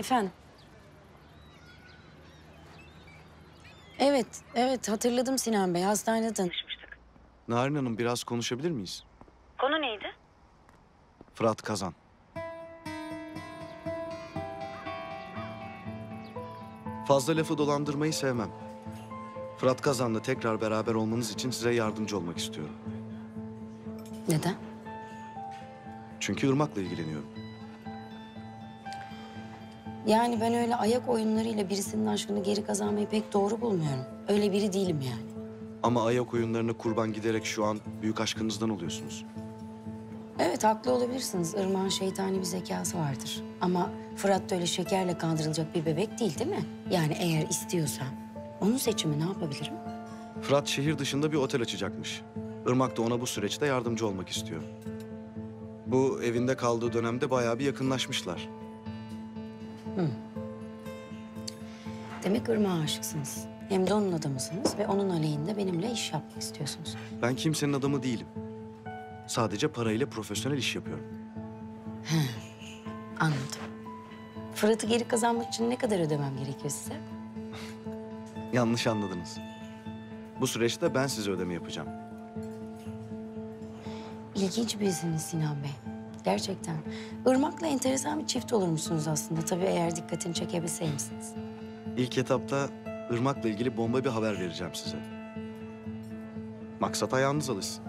Efendim? Evet hatırladım Sinan Bey. Hastanede tanışmıştık. Narin Hanım biraz konuşabilir miyiz? Konu neydi? Fırat Kazan. Fazla lafı dolandırmayı sevmem. Fırat Kazan'la tekrar beraber olmanız için size yardımcı olmak istiyorum. Neden? Çünkü Irmak'la ilgileniyorum. Yani ben öyle ayak oyunlarıyla birisinin aşkını geri kazanmayı pek doğru bulmuyorum. Öyle biri değilim yani. Ama ayak oyunlarına kurban giderek şu an büyük aşkınızdan oluyorsunuz. Evet haklı olabilirsiniz. Irmak'ın şeytani bir zekası vardır. Ama Fırat da öyle şekerle kandırılacak bir bebek değil mi? Yani eğer istiyorsa onun seçimi ne yapabilirim? Fırat şehir dışında bir otel açacakmış. Irmak da ona bu süreçte yardımcı olmak istiyor. Bu evinde kaldığı dönemde bayağı bir yakınlaşmışlar. Demek Irmak'a aşıksınız. Hem de onun adamısınız ve onun aleyhinde benimle iş yapmak istiyorsunuz. Ben kimsenin adamı değilim. Sadece parayla profesyonel iş yapıyorum. Anladım. Fırat'ı geri kazanmak için ne kadar ödemem gerekiyor size? Yanlış anladınız. Bu süreçte ben size ödeme yapacağım. İlginç birisiniz Sinan Bey. Gerçekten. Irmak'la enteresan bir çift olurmuşsunuz aslında. Tabii eğer dikkatini çekebilseymişsiniz. İlk etapta Irmak'la ilgili bomba bir haber vereceğim size. Maksat ayağınız alışsın.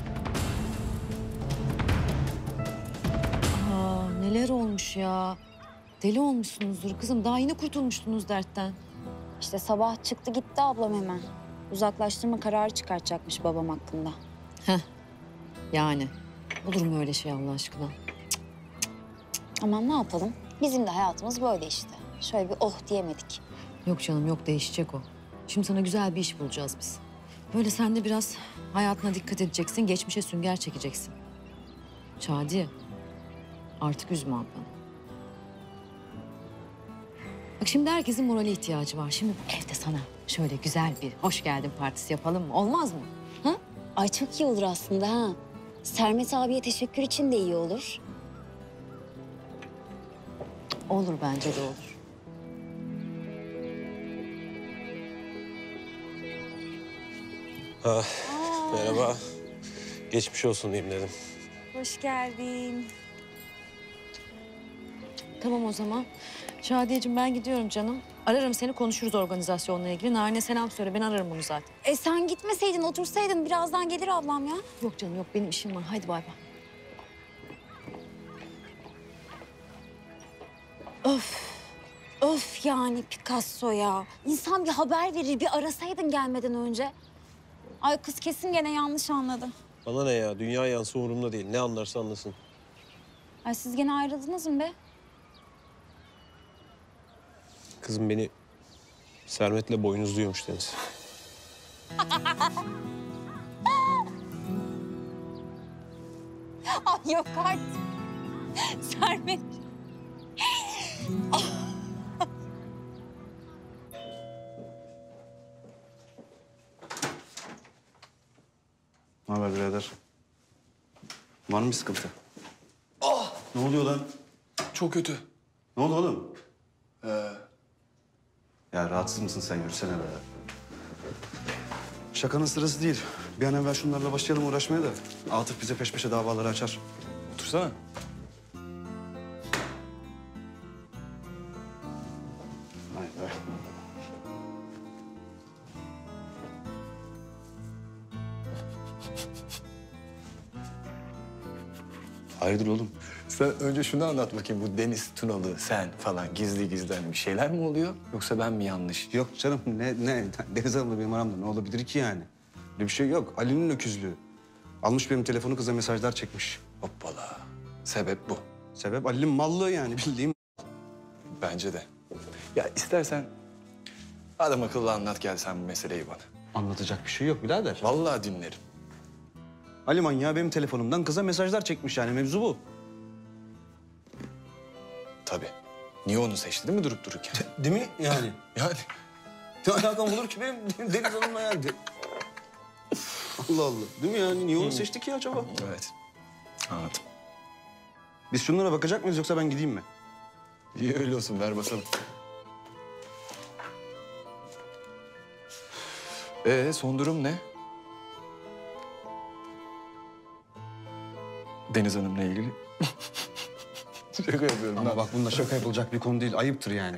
Aa, neler olmuş ya. Deli olmuşsunuzdur kızım. Daha yeni kurtulmuştunuz dertten. İşte sabah çıktı gitti ablam hemen. Uzaklaştırma kararı çıkartacakmış babam hakkında. Yani. Olur mu öyle şey Allah aşkına? Aman ne yapalım? Bizim de hayatımız böyle işte. Şöyle bir oh diyemedik. Yok canım yok, değişecek o. Şimdi sana güzel bir iş bulacağız biz. Böyle sen de biraz hayatına dikkat edeceksin. Geçmişe sünger çekeceksin. Şadiye. Artık üzme ablanı. Bak şimdi herkesin morale ihtiyacı var. Şimdi bu evde sana şöyle güzel bir hoş geldin partisi yapalım mı? Olmaz mı? Ha? Ay çok iyi olur aslında ha. Sermet abiye teşekkür için de iyi olur. Olur, bence de olur. Merhaba. Geçmiş olsun diyeyim dedim. Hoş geldin. Tamam o zaman. Şadiyeciğim ben gidiyorum canım. Ararım seni, konuşuruz organizasyonla ilgili. Narin'e selam söyle, ben ararım bunu zaten. Sen gitmeseydin otursaydın birazdan gelir ablam ya. Yok canım yok, benim işim var. Haydi bay bay. Öf yani Picasso ya. İnsan bir haber verir, bir arasaydın gelmeden önce. Ay kız kesin gene yanlış anladı. Bana ne ya? Dünya yansı umurumda değil. Ne anlarsa anlasın. Ay siz gene ayrıldınız mı be? Kızım beni Sermet'le boynuzluyormuş Deniz. Ay yok artık. Sermet. Ne haber birader? Var mı bir sıkıntı? Ne oluyor lan? Çok kötü. Ne oldu oğlum? Ya rahatsız mısın sen? Yürüsene be. Şakanın sırası değil. Bir an evvel şunlarla başlayalım uğraşmaya da. Atıf bize peş peşe davaları açar. Otursana. Vay be. Hayırdır oğlum? Sen önce şunu anlat bakayım. Bu Deniz Tunalı, sen falan gizli gizlen bir şeyler mi oluyor? Yoksa ben mi yanlış? Yok canım ne? Deniz Hanım'la benim aramda ne olabilir ki yani? Öyle bir şey yok. Ali'nin öküzlüğü. Almış benim telefonu, kıza mesajlar çekmiş. Hoppala. Sebep bu. Sebep Ali'nin mallığı yani bildiğim. Bence de. Ya istersen adam akıllı anlat gel sen bu meseleyi bana. Anlatacak bir şey yok birader. Vallahi dinlerim. Ali manyağı benim telefonumdan kıza mesajlar çekmiş yani mevzu bu. Tabii. Niye onu seçti değil mi durup dururken? Değil mi yani? Yani Ne alakam olur ki benim Deniz Hanım'la yani? Allah Allah. Değil mi yani? Niye onu seçti ki acaba? evet. Anladım. Biz şunlara bakacak mıyız yoksa ben gideyim mi? İyi öyle olsun, ver basalım. Son durum ne? Deniz Hanım'la ilgili. Şaka yapıyorum. Ama bak bununla şaka yapılacak bir konu değil. Ayıptır yani.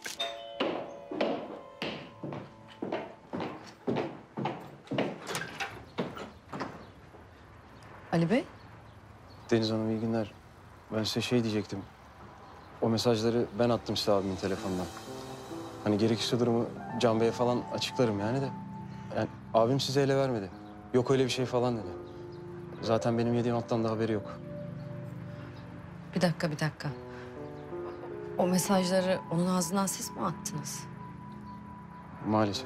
Ali Bey? Deniz Hanım iyi günler. Ben size şey diyecektim. O mesajları ben attım size abimin telefonundan. Hani gerekirse durumu Can Bey'e falan açıklarım yani de. Yani abim size ele vermedi. Yok öyle bir şey falan dedi. Zaten benim yediğim alttan da haberi yok. Bir dakika, bir dakika. O mesajları onun ağzından siz mi attınız? Maalesef.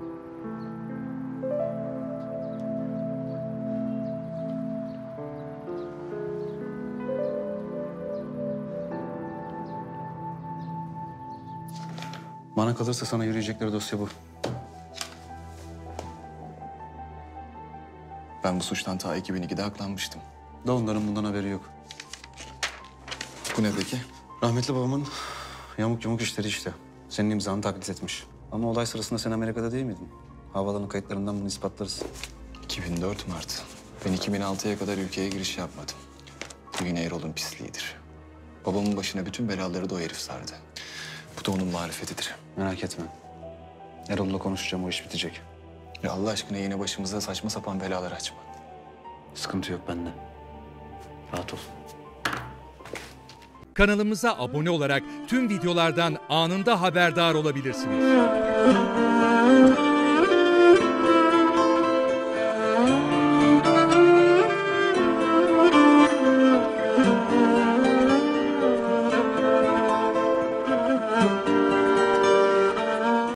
Bana kalırsa sana yürüyecekleri dosya bu. Ben bu suçtan ta 2002'de aklanmıştım. Da onların bundan haberi yok. Bu ne peki? Rahmetli babamın yamuk yumuk işleri işte. Senin imzanı taklit etmiş. Ama olay sırasında sen Amerika'da değil miydin? Havaalanı kayıtlarından bunu ispatlarız. 2004 Mart. Ben 2006'ya kadar ülkeye giriş yapmadım. Bu yine Erol'un pisliğidir. Babamın başına bütün belaları da o herif sardı. Bu da onun marifetidir. Merak etme. Erol'la konuşacağım, o iş bitecek. Ya Allah aşkına yine başımıza saçma sapan belalar açma. Sıkıntı yok bende. Rahat ol. Kanalımıza abone olarak tüm videolardan anında haberdar olabilirsiniz.